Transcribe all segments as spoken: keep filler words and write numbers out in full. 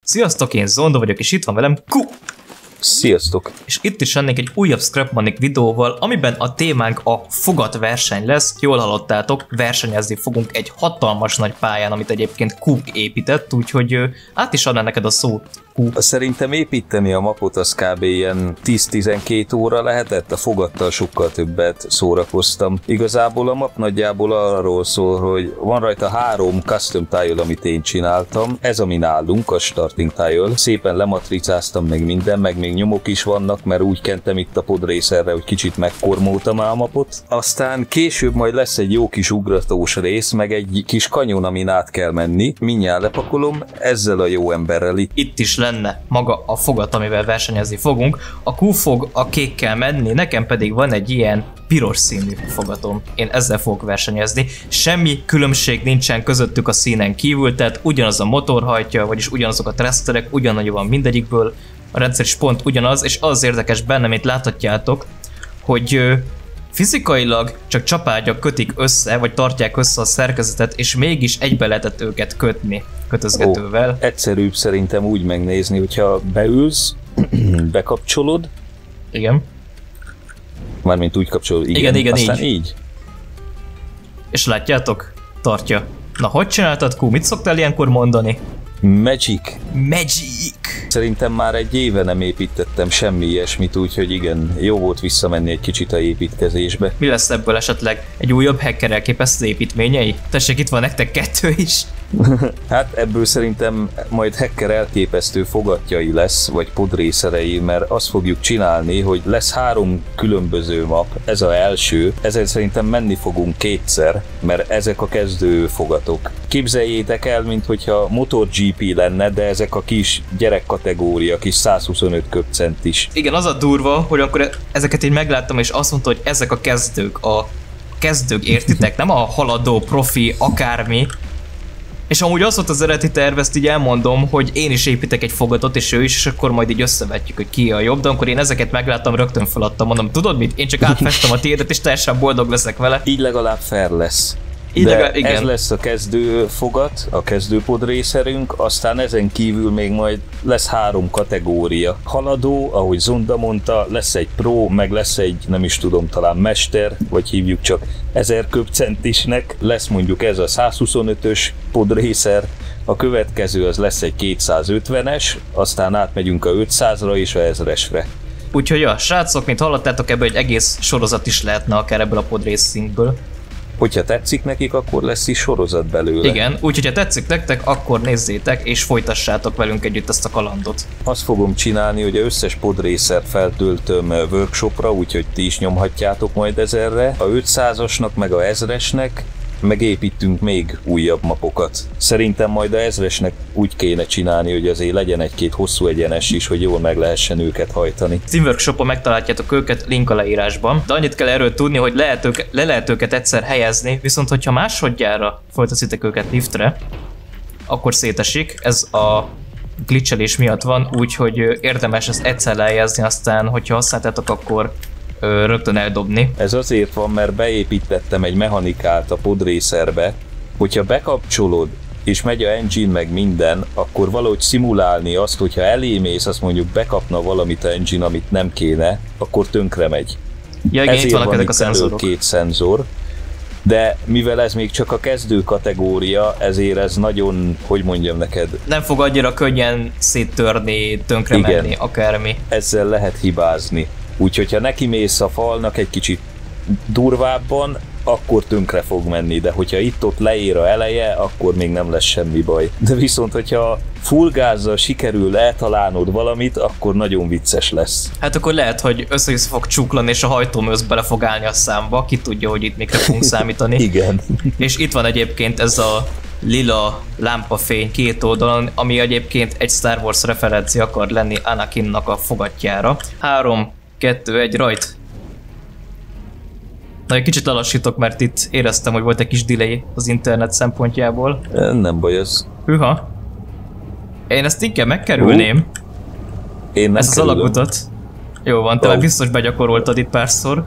Sziasztok, én Zonda vagyok, és itt van velem Q. Sziasztok! És itt is lennék egy újabb Scrapmanik videóval, amiben a témánk a fogatverseny lesz. Jól hallottátok, versenyezni fogunk egy hatalmas nagy pályán, amit egyébként Q épített, úgyhogy át is adná neked a szót. Q. Szerintem építeni a mapot az kb. Ilyen tíz-tizenkét óra lehetett, a fogattal sokkal többet szórakoztam. Igazából a map nagyjából arról szól, hogy van rajta három custom tile, amit én csináltam. Ez ami nálunk, a starting tile. Szépen lematricáztam meg minden, meg még nyomok is vannak, mert úgy kentem itt a podracerre, hogy kicsit megkormoltam a mapot. Aztán később majd lesz egy jó kis ugratós rész, meg egy kis kanyon, amin át kell menni. Mindjárt lepakolom, ezzel a jó emberrel itt. Itt is lenne maga a fogat, amivel versenyezni fogunk. A Q fog a kékkel menni, nekem pedig van egy ilyen piros színű fogatom. Én ezzel fogok versenyezni. Semmi különbség nincsen közöttük a színen kívül, tehát ugyanaz a motorhajtja, vagyis ugyanazok a thrusterek, ugyanannyi van mindegyikből. A rendszer is pont ugyanaz, és az érdekes benne, amit láthatjátok, hogy fizikailag csak csapágyak kötik össze, vagy tartják össze a szerkezetet, és mégis egybe lehetett őket kötni kötözgetővel. Ó, egyszerűbb szerintem úgy megnézni, hogyha beülsz, bekapcsolod. Igen. Mármint úgy kapcsolod, igen. Igen, igen, aztán így. így. És látjátok? Tartja. Na, hogy csináltad, Q? Mit szoktál ilyenkor mondani? Magic. Magic! Szerintem már egy éve nem építettem semmi ilyesmit, úgyhogy igen, jó volt visszamenni egy kicsit a építkezésbe. Mi lesz ebből esetleg? Egy újabb hacker elképesztő építményei? Tessék, itt van nektek kettő is. Hát ebből szerintem majd hacker elképesztő fogatjai lesz, vagy podrészerei, mert azt fogjuk csinálni, hogy lesz három különböző map, ez az első, ezért szerintem menni fogunk kétszer, mert ezek a kezdő fogatok. Képzeljétek el, minthogyha MotoGP lenne, de ezek a kis gyerekkategória, kis százhuszonöt köbcentis. Igen, az a durva, hogy akkor ezeket így megláttam, és azt mondta, hogy ezek a kezdők, a kezdők, értitek? Nem a haladó, profi, akármi. És amúgy az volt az eredeti terv, ezt így elmondom, hogy én is építek egy fogatot, és ő is, és akkor majd így összevetjük, hogy ki a jobb, de amikor én ezeket megláttam, rögtön feladtam, mondom, tudod mit? Én csak átfestem a tiédet, és teljesen boldog leszek vele. Így legalább fair lesz. Így de legalább, igen. Ez lesz a kezdő fogat, a kezdő podrészerünk, aztán ezen kívül még majd lesz három kategória. Haladó, ahogy Zonda mondta, lesz egy pro, meg lesz egy, nem is tudom, talán mester, vagy hívjuk csak ezer köbcentisnek, lesz mondjuk ez a százhuszonötös podrészer, a következő az lesz egy kétszázötvenes, aztán átmegyünk a ötszázra és a ezresre. Úgyhogy ja, srácok, mint hallottátok, ebből egy egész sorozat is lehetne akár ebből a podracingből. Hogyha tetszik nekik, akkor lesz is sorozat belőle. Igen, úgyhogy ha tetszik nektek, akkor nézzétek és folytassátok velünk együtt ezt a kalandot. Azt fogom csinálni, hogy az összes podrészert feltöltöm workshopra, úgyhogy ti is nyomhatjátok majd ezerre. A ötszázasnak meg a ezresnek megépítünk még újabb mapokat. Szerintem majd a ezresnek úgy kéne csinálni, hogy azért legyen egy-két hosszú egyenes is, hogy jól meg lehessen őket hajtani. Steam Workshopon megtaláljátok őket, link a leírásban. De annyit kell erről tudni, hogy lehet ők, le lehet őket egyszer helyezni, viszont hogyha másodjára folytaszitek őket liftre, akkor szétesik. Ez a glitchelés miatt van, úgyhogy érdemes ezt egyszer lehelyezni, aztán hogyha használtátok, akkor Ö, rögtön eldobni. Ez azért van, mert beépítettem egy mechanikát a podrészerbe, hogyha bekapcsolod és megy a engine meg minden, akkor valahogy szimulálni azt, hogyha elémész, azt mondjuk bekapna valamit a engine, amit nem kéne, akkor tönkre megy. Ja, igen, ezért itt vannak van ezek a itt elő szenzorok. két szenzor, de mivel ez még csak a kezdő kategória, ezért ez nagyon, hogy mondjam neked... Nem fog annyira könnyen széttörni, tönkre igen, menni, akármi. Ezzel lehet hibázni. Úgyhogy ha neki mész a falnak egy kicsit durvábban, akkor tönkre fog menni, de hogyha itt-ott leér a eleje, akkor még nem lesz semmi baj. De viszont, hogyha full gázzal sikerül eltalálnod valamit, akkor nagyon vicces lesz. Hát akkor lehet, hogy össze-vissza fog csuklani, és a hajtóműsz bele fog állni a számba, ki tudja, hogy itt mikre fogunk számítani. Igen. És itt van egyébként ez a lila lámpafény két oldalon, ami egyébként egy Star Wars referencia akar lenni Anakinnak a fogatjára. Három, kettő, egy, rajt! Na, egy kicsit lelassítok, mert itt éreztem, hogy volt egy kis delay az internet szempontjából. Nem baj ez. Hűha. Én ezt inkább megkerülném. Uh, én nem ezt az kerülöm. alagutat. Jó van, te Oh. már biztos begyakoroltad itt párszor.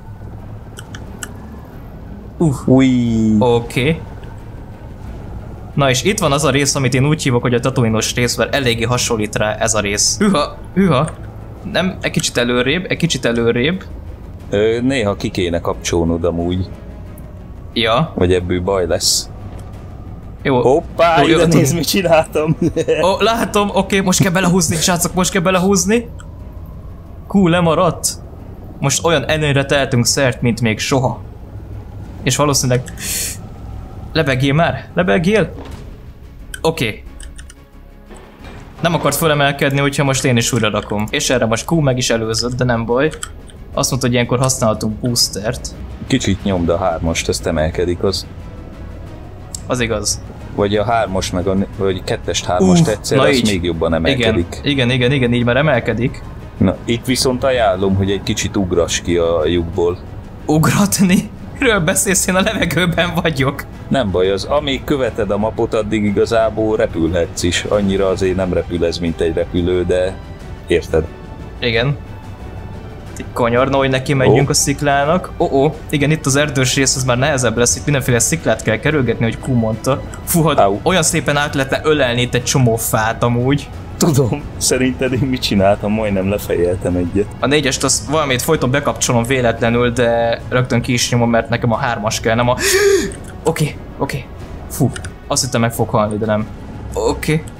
Uh. Ui. Oké. Okay. Na és itt van az a rész, amit én úgy hívok, hogy a Tatooine-os rész, mert eléggé hasonlít rá ez a rész. Hűha, hűha. Nem, egy kicsit előrébb, egy kicsit előrébb. Ö, néha ki kéne kapcsolnod amúgy. Ja. Vagy ebből baj lesz. Jó. Hoppá, jó, ide jó, nézd, mit csináltam. Ó, látom, oké, okay, most kell belehúzni, srácok, most kell belehúzni. Cool, lemaradt. Most olyan előnyre tehetünk szert, mint még soha. És valószínűleg... Lebegjél már? Lebegjél? Oké. Okay. Nem akart fölemelkedni, úgyhogy most én is újra rakom. És erre most Q meg is előzött, de nem baj. Azt mondta, hogy ilyenkor használhatunk boostert. Kicsit nyomd a hármast, ezt emelkedik az. Az igaz. Vagy a hármas meg a... vagy kettest hármast uh, egyszer, az így. Még jobban emelkedik. Igen, igen, igen, igen, így már emelkedik. Na, itt viszont ajánlom, hogy egy kicsit ugrass ki a lyukból. Ugratni? Miről beszélsz, én a levegőben vagyok? Nem baj, az amíg követed a mapot, addig igazából repülhetsz is. Annyira azért nem repül ez, mint egy repülő, de érted? Igen. Egy kanyarna, hogy neki menjünk oh. a sziklának. Ó, oh, oh. Igen, itt az erdős rész, az már nehezebb lesz, itt mindenféle sziklát kell kerülgetni, hogy Q mondta. Fú, hát olyan szépen át lehetne ölelni itt egy csomó fát amúgy. Tudom, szerinted én mit csináltam? Majdnem lefejeltem egyet. A négyest az valamit folyton bekapcsolom véletlenül, de rögtön ki is nyomom, mert nekem a hármas kell, nem a... Oké, okay, oké. Okay. Fú, azt hittem meg fog halni, de nem. Oké. Okay.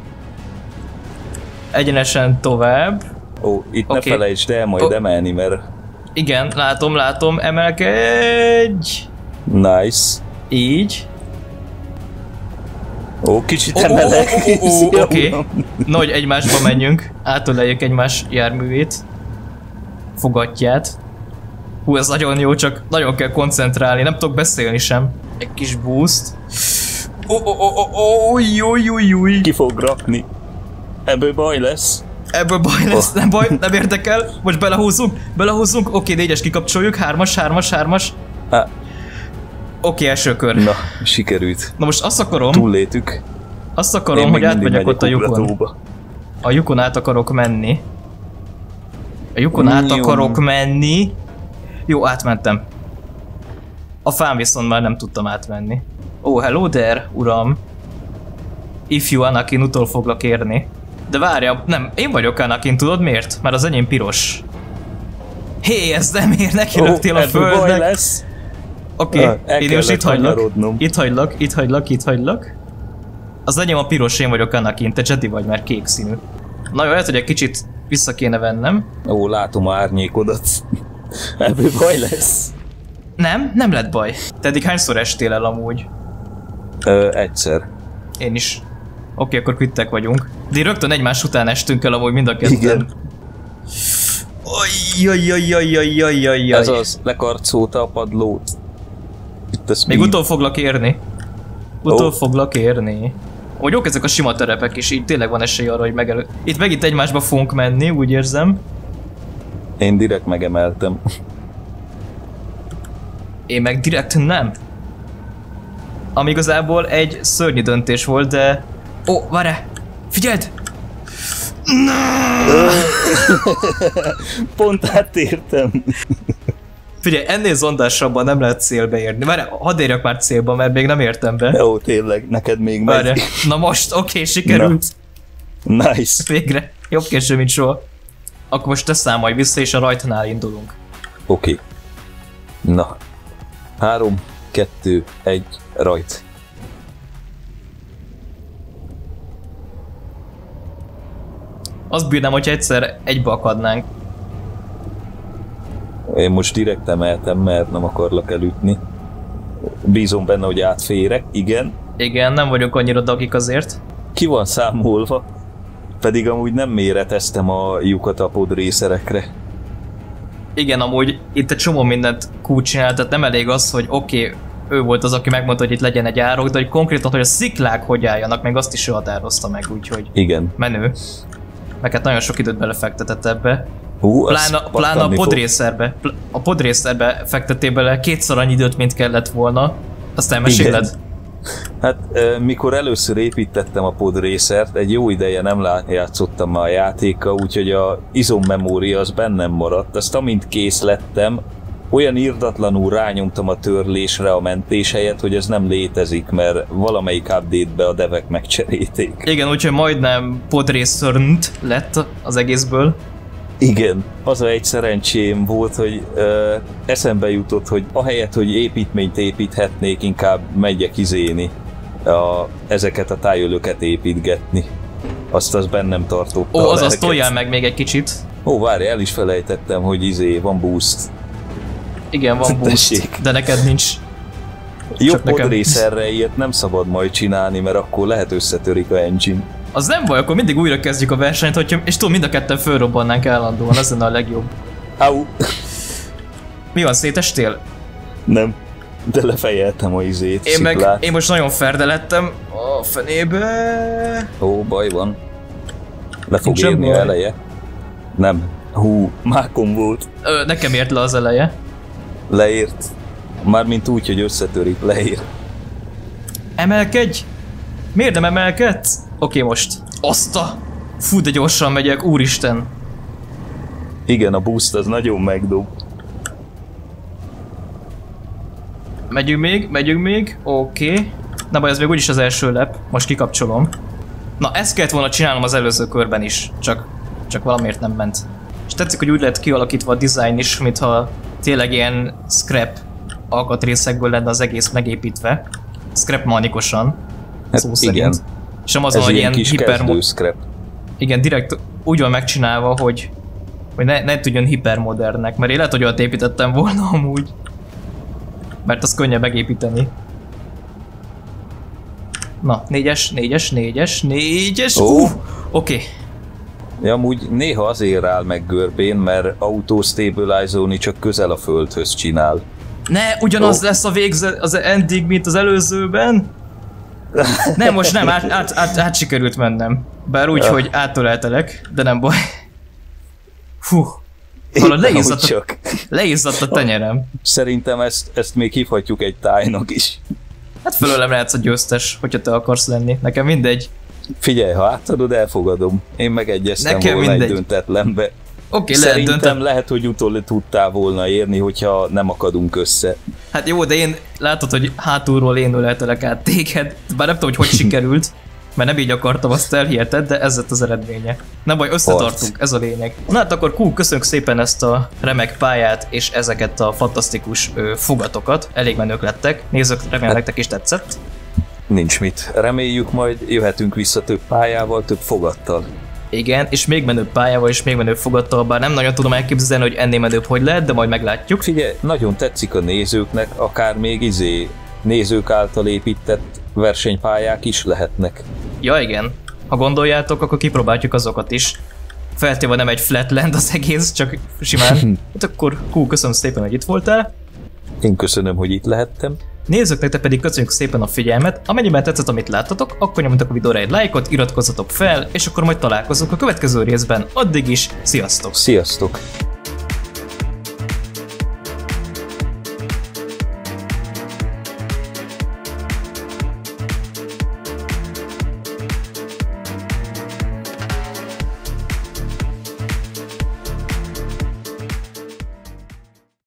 Egyenesen tovább. Ó, itt okay. Ne felejtsd el majd oh. emelni, mert... Igen, látom, látom, emelkedj! Nice. Így. Ó, kicsit emelek. Oh, oh, oh, oh, oké. Okay. No, hogy egymásba menjünk. Átöleljük egymás járművét. Fogatját. Hú, ez nagyon jó, csak nagyon kell koncentrálni. Nem tudok beszélni sem. Egy kis boost. Ó, ó, ó, ó, ó, jó, jó, jó. Ki fog rakni. Ebből baj lesz. Ebből baj lesz, nem baj, nem érdekel. Most belehúzzunk, belehúzzunk. Oké, okay, négyes kikapcsoljuk. Hármas, hármas, hármas. Ah. Oké, okay, első kör. Na, sikerült. Na most azt akarom... Túllétük. Azt akarom, hogy átmegyek ott a lyukon. A lyukon át akarok menni. A lyukon át akarok menni. Jó, átmentem. A fán viszont már nem tudtam átmenni. Oh, hello there, uram. Ifjú Anakin, utol foglak érni. De várja, nem, én vagyok Anakin, tudod miért? Mert az enyém piros. Hé, ez nem ér, neki rögtél oh, a földnek. Oké, okay, én most itt hagylak, itt hagylak, itt hagylak, itt hagylak. Az enyém a piros, én vagyok Anakin, te Jedi vagy, mert kék színű. Na jó, lehet, hogy egy kicsit vissza kéne vennem. Ó, látom a árnyékodat. Ebből baj lesz. Nem, nem lett baj. Te eddig hányszor estél el amúgy? Ö, egyszer. Én is. Oké, okay, akkor kvittek vagyunk. De rögtön egymás után estünk el amúgy mind a ketten. Igen. Ajjajjajjajjajjajjajjaj. Ez az, lekarcolta a padlót. Még utol foglak érni. Utol oh. foglak érni. Hogy jók ezek a sima terepek is, így tényleg van esély arra, hogy megelő... Itt megint egymásba fogunk menni, úgy érzem. Én direkt megemeltem. Én meg direkt nem. Ami igazából egy szörnyű döntés volt, de... Ó, oh, várj! Figyeld! Pont átértem. Figyelj, ennél zondásabban nem lehet célbe érni. Várj, hadd érjek már célba, mert még nem értem be. Jó, tényleg, neked még megy. Várj, na most, oké, okay, sikerült. Na. Nice. Végre, jobb késő, mint soha. Akkor most te számolj vissza, és a rajtnál indulunk. Oké. Okay. Na. Három, kettő, egy, rajt. Azt bírnám, hogyha egyszer egybe akadnánk. Én most direkt emeltem, mert nem akarlak elütni. Bízom benne, hogy átférek, igen. Igen, nem vagyok annyira dagik azért. Ki van számolva? Pedig amúgy nem méreteztem a lyukat a podrészerekre. Igen, amúgy itt egy csomó mindent Q csinál, tehát nem elég az, hogy oké, okay, ő volt az, aki megmondta, hogy itt legyen egy árok, de hogy konkrétan, hogy a sziklák hogy álljanak, meg azt is ő határozta meg, úgyhogy igen. Menő. Meg hát nagyon sok időt belefektetett ebbe. Hú, pláne, pláne a podrészerbe, a podrészerbe fektettél bele kétszer annyi időt, mint kellett volna. Azt elmeséled? Hát mikor először építettem a podrészert, egy jó ideje nem játszottam már a játékkal, úgyhogy a izommemória az bennem maradt. Azt amint kész lettem, olyan irdatlanul rányomtam a törlésre a mentés helyett, hogy ez nem létezik, mert valamelyik update-be a devek megcserélték. Igen, úgyhogy majdnem podracernt lett az egészből. Igen, az a egy szerencsém volt, hogy ö, eszembe jutott, hogy ahelyett, hogy építményt építhetnék, inkább megyek izéni, a, ezeket a tájölöket építgetni. Azt az bennem tartotta. Ó, azaz toljál meg még egy kicsit. Ó, várj, el is felejtettem, hogy izé, van boost. Igen, van boost, tessék. De neked nincs. Jobb podracerre ilyet nem szabad majd csinálni, mert akkor lehet összetörik a engine. Az nem baj, akkor mindig újra kezdjük a versenyt, hogyha, és tudom, mind a ketten fölrobbannánk állandóan, az lenne a legjobb. Au! Mi van, szétestél? Nem, de lefejeltem a izét, én meg, én most nagyon ferde lettem a fenébe. Ó, baj van. Le fog érni a eleje. Nem. Hú, mákom volt. Ö, nekem ért le az eleje. Leért. Mármint úgy, hogy összetörik, leér. Emelkedj! Miért nem emelkedsz? Oké, most. Azt a... Fú, de gyorsan megyek, úristen. Igen, a boost az nagyon megdob. Megyünk még, megyünk még, oké. Okay. Na baj, ez még úgyis az első lap, most kikapcsolom. Na, ezt kellett volna csinálnom az előző körben is, csak, csak valamiért nem ment. És tetszik, hogy úgy lett kialakítva a design is, mintha tényleg ilyen scrap alkatrészekből lenne az egész megépítve. Scrap manikosan, hát szó igen. szerint. És nem azon, hogy ilyen hipermod... scrap. Igen, direkt úgy van megcsinálva, hogy, hogy ne, ne tudjon hipermodernnek, mert én lehet, hogy olyat építettem volna amúgy. Mert az könnyebb megépíteni. Na, négyes, négyes, négyes, négyes, oh. uh, oké. Okay. Ja, amúgy néha azért áll meg görbén, mert auto-stabilizolni csak közel a földhöz csinál. Ne, ugyanaz oh. lesz a végzet, az ending, mint az előzőben? Nem, most nem, át, át, át, át sikerült mennem. Bár úgy, ja. hogy áttöleltelek, de nem baj. Hú. Hallod, leizzadt a, leizzadt a tenyerem. Szerintem ezt, ezt még hívhatjuk egy tájnak is. Hát fölőlem lehetsz a győztes, hogyha te akarsz lenni. Nekem mindegy. Figyelj, ha átadod, elfogadom. Én megegyeztem Nekem volna mindegy. egy döntetlenbe. Oké, okay, Szerintem lehet, lehet, hogy utól tudtál volna érni, hogyha nem akadunk össze. Hát jó, de én látod, hogy hátulról én öleltelek át téged. Bár nem tudom, hogy hogy sikerült. Mert nem így akartam, azt elhiheted, de ez lett az eredménye. Nem baj, összetartunk, ez a lényeg. Na hát akkor cool, köszönjük szépen ezt a remek pályát és ezeket a fantasztikus ö, fogatokat. Elég menők lettek. Nézzük, remélem nektek is tetszett. Nincs mit. Reméljük, majd jöhetünk vissza több pályával, több fogattal. Igen, és még menőbb pályával és még menőbb fogattal, bár nem nagyon tudom elképzelni, hogy ennél menőbb hogy lehet, de majd meglátjuk. Figyelj, nagyon tetszik a nézőknek, akár még izé nézők által épített versenypályák is lehetnek. Ja igen, ha gondoljátok, akkor kipróbáljuk azokat is. Feltéve nem egy flatland az egész, csak simán. Hát akkor cool, köszönöm szépen, hogy itt voltál. Én köszönöm, hogy itt lehettem. Nézőknek te pedig köszönjük szépen a figyelmet, amennyiben tetszett, amit láttatok, akkor nyomjatok a videóra egy lájkot, iratkozzatok fel, és akkor majd találkozunk a következő részben. Addig is, sziasztok! Sziasztok!